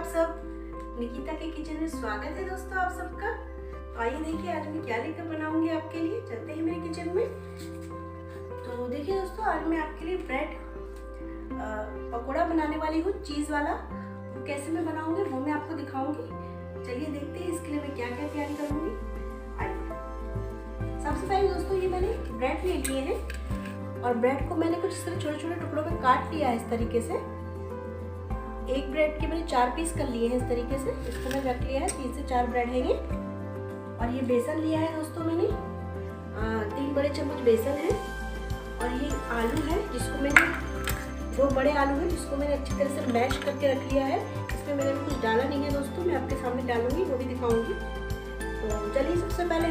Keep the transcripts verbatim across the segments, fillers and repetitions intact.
आप सब। निकिता के किचन में स्वागत है दोस्तों आप सबका। आइए देखिए आज मैं क्या लेकर बनाऊंगी आपके लिए। चलते हैं मेरे किचन में। तो देखिए दोस्तों, आज मैं आपके लिए ब्रेड पकोड़ा बनाने वाली हूँ, चीज़ वाला। कैसे मैं बनाऊंगी वो मैं आपको दिखाऊंगी। चलिए देखते हैं इसके लिए मैं क्या क्या तैयारी करूंगी। आइए, सबसे पहले दोस्तों ये मैंने ब्रेड ले लिए हैं और ब्रेड को मैंने कुछ इस तरह छोटे छोटे टुकड़ों में काट लिया है इस तरीके से। एक ब्रेड के मैंने चार पीस कर लिए हैं इस तरीके से। इसको मैंने रख लिया है, तीन से चार ब्रेड है ये। और ये बेसन लिया है दोस्तों मैंने, आ, तीन बड़े चम्मच बेसन है। और ये आलू है जिसको मैंने, दो बड़े आलू है जिसको मैंने अच्छी तरह से मैश करके रख लिया है। इसमें मैंने भी कुछ डाला नहीं है दोस्तों, मैं आपके सामने डालूंगी, वो भी दिखाऊंगी। तो चलिए सबसे पहले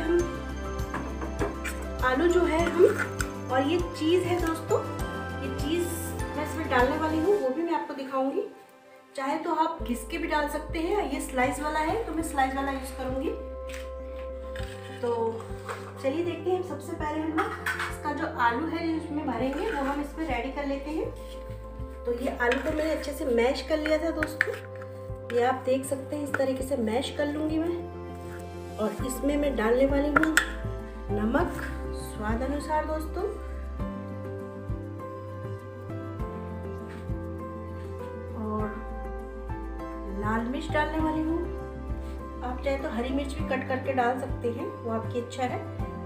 हम आलू जो है हम, और ये चीज़ है दोस्तों, ये चीज़ मैं इसमें डालने वाली हूँ, वो भी मैं आपको दिखाऊंगी। चाहे तो आप घिस के भी डाल सकते हैं, ये स्लाइस वाला है तो मैं स्लाइस वाला यूज़ करूँगी। तो चलिए देखते हैं। सबसे पहले हम इसका जो आलू है जिसमें भरेंगे वो हम इसमें रेडी कर लेते हैं। तो ये आलू को मैंने अच्छे से मैश कर लिया था दोस्तों, ये आप देख सकते हैं। इस तरीके से मैश कर लूँगी मैं। और इसमें मैं डालने वाली हूँ नमक स्वाद अनुसार दोस्तों, लाल मिर्च डालने वाली हूँ। आप चाहे तो हरी मिर्च भी कट करके डाल सकते हैं, वो आपकी इच्छा है।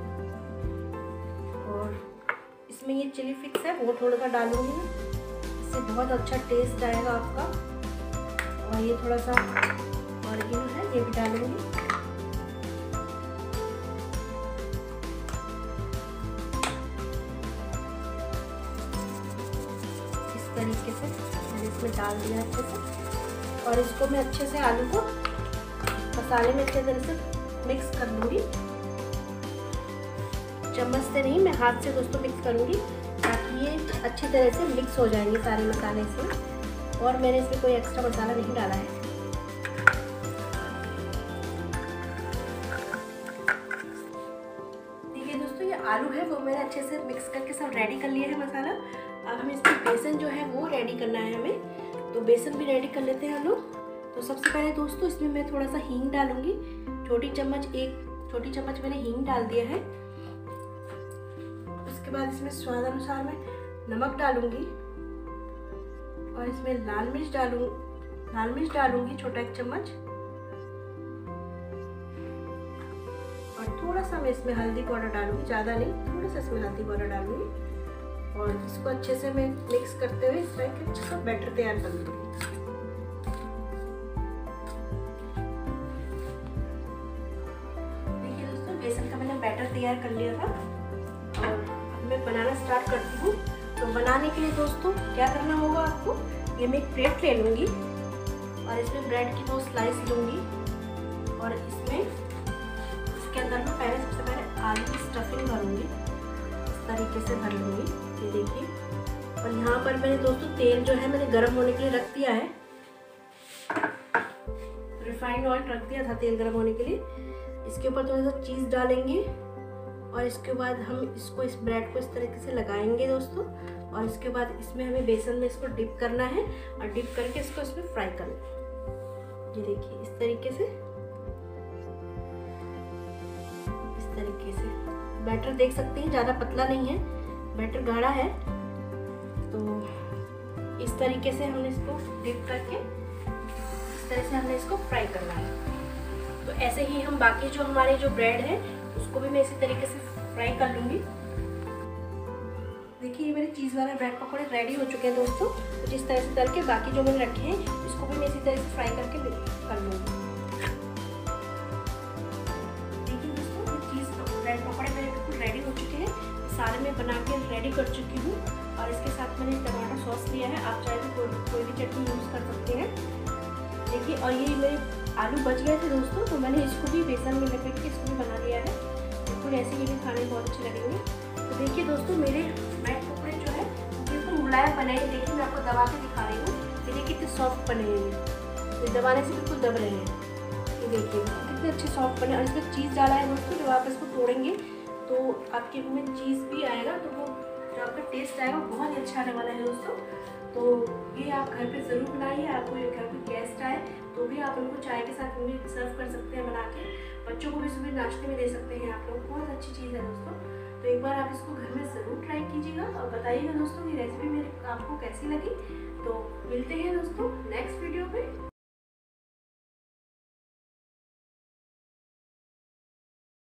और इसमें ये चिली फ्लेक्स है वो थोड़ा सा डालूंगी मैं, इससे बहुत अच्छा टेस्ट आएगा आपका। और ये थोड़ा सा ऑरिगेनो है, ये भी डालूंगी। इस तरीके से मैंने इसमें डाल दिया अच्छे से। और इसको मैं अच्छे से आलू को मसाले में अच्छे तरह से मिक्स कर लूँगी। चम्मच से नहीं, मैं हाथ से दोस्तों मिक्स करूँगी ताकि ये अच्छी तरह से मिक्स हो जाएंगे सारे मसाले इसमें। और मैंने इसमें कोई एक्स्ट्रा मसाला नहीं डाला है। देखिए दोस्तों, ये आलू है वो मैंने अच्छे से मिक्स करके सब रेडी कर लिया है मसाला। अब हमें इसमें बेसन जो है वो रेडी करना है हमें, तो बेसन भी रेडी कर लेते हैं हम लोग। तो सबसे पहले दोस्तों इसमें मैं थोड़ा सा हींग डालूंगी, छोटी चम्मच, एक छोटी चम्मच मैंने हींग डाल दिया है। उसके बाद इसमें स्वाद अनुसार मैं नमक डालूंगी। और इसमें लाल मिर्च डालूं लाल मिर्च डालूंगी छोटा एक चम्मच। और थोड़ा सा मैं इसमें हल्दी पाउडर डालूंगी, ज़्यादा नहीं, थोड़ा सा इसमें हल्दी पाउडर डालूंगी। और इसको अच्छे से मैं मिक्स करते हुए इस तरह के अच्छा सा बैटर तैयार कर लूँगी। देखिए दोस्तों, बेसन का मैंने बैटर तैयार कर लिया था और अब मैं बनाना स्टार्ट करती हूँ। तो बनाने के लिए दोस्तों क्या करना होगा आपको, ये मैं एक प्लेट ले लूँगी और इसमें ब्रेड की दो स्लाइस लूँगी। और इसमें इसके अंदर मैं पहले सबसे पहले आलू की स्टफिंग भरूँगी, इस तरीके से भर लूँगी। ये देखिए। और यहाँ पर मैंने दोस्तों तेल जो है मैंने गर्म होने के लिए रख दिया है, रिफाइंड ऑयल रख दिया था तेल गर्म होने के लिए। इसके ऊपर थोड़ा सा चीज़ डालेंगे और इसके बाद हम इसको, इस ब्रेड को इस तरीके से लगाएंगे दोस्तों। और इसके बाद इसमें हमें बेसन में इसको डिप करना है और डिप करके इसको इसमें फ्राई करना है। ये देखिए इस तरीके से, इस तरीके से बैटर देख सकते हैं, ज़्यादा पतला नहीं है, बैटर गाढ़ा है। तो इस तरीके से हमने इसको डिप करके इस तरह से हमने इसको फ्राई करना है। तो ऐसे ही हम बाकी जो हमारे जो ब्रेड है उसको भी मैं इसी तरीके से फ्राई कर लूँगी। देखिए ये मेरे चीज़ वाला ब्रेड पकौड़े रेडी हो चुके हैं दोस्तों। तो जिस तरह से तल के बाकी जो मैंने रखे हैं इसको भी मैं इसी तरह से फ्राई करके कर लूँगी। देखिए दोस्तों, ये चीज़ ब्रेड पकौड़े मेरे बिल्कुल रेडी हो चुके हैं, सारे मैं बना के रेडी कर चुकी हूँ। और इसके साथ मैंने टमाटर सॉस लिया है, आप चाहे तो कोई, कोई भी चटनी यूज़ कर सकते हैं। देखिए, और ये मेरे आलू बच गए थे दोस्तों, तो मैंने इसको भी बेसन में लपेट के इसको भी बना लिया है। बिल्कुल ऐसे ही भी खाने में बहुत अच्छे लगेंगे। तो देखिए दोस्तों, मेरे ब्रेड पकौड़े जो है बिल्कुल मुलायम बने हैं। देखिए मैं आपको दबा के दिखा रही हूँ, ये देखिए कितने सॉफ्ट बने हैं, तो दबाने से बिल्कुल दब रहे हैं। ये देखिए कितने अच्छे सॉफ्ट बने। और इसमें चीज़ डाला है दोस्तों, जब आप इसको तोड़ेंगे तो आपके मुँह में चीज़ भी आएगा, तो वो जो आपका टेस्ट आएगा वो बहुत ही अच्छा आने वाला है दोस्तों। तो ये आप घर पे ज़रूर बनाइए। आपको ये घर पे गेस्ट आए तो चाय के साथ भी सर्व कर सकते हैं बना के, बच्चों को भी सुबह नाश्ते में दे सकते हैं आप लोग। बहुत अच्छी चीज़ है दोस्तों। तो एक बार आप इसको घर में ज़रूर ट्राई कीजिएगा और बताइएगा दोस्तों कि रेसिपी मेरी आपको कैसी लगी। तो मिलते हैं दोस्तों नेक्स्ट वीडियो में।